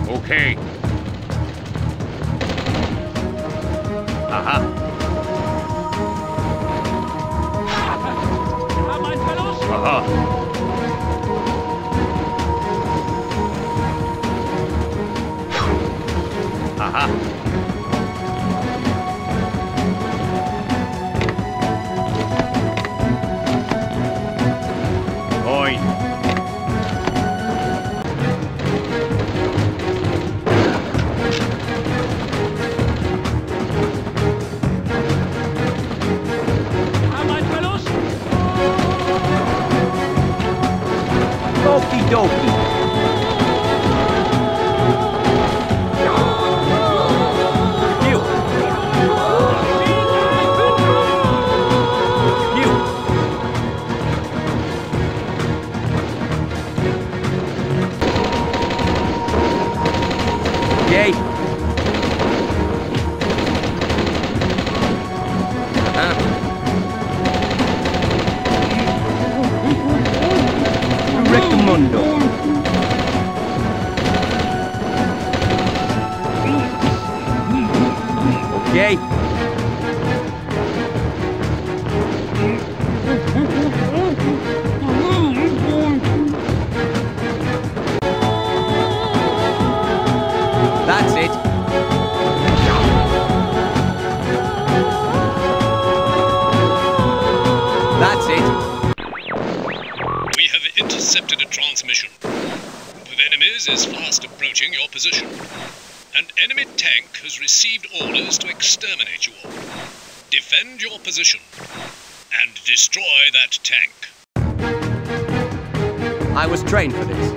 Okay. Aha. Aha. Aha. Oi. Okie dokie. You. You. Yay. Recommendo. Okay. That's it. That's it. We have intercepted a transmission. With enemies is fast approaching your position. An enemy tank has received orders to exterminate you all. Defend your position and destroy that tank. I was trained for this.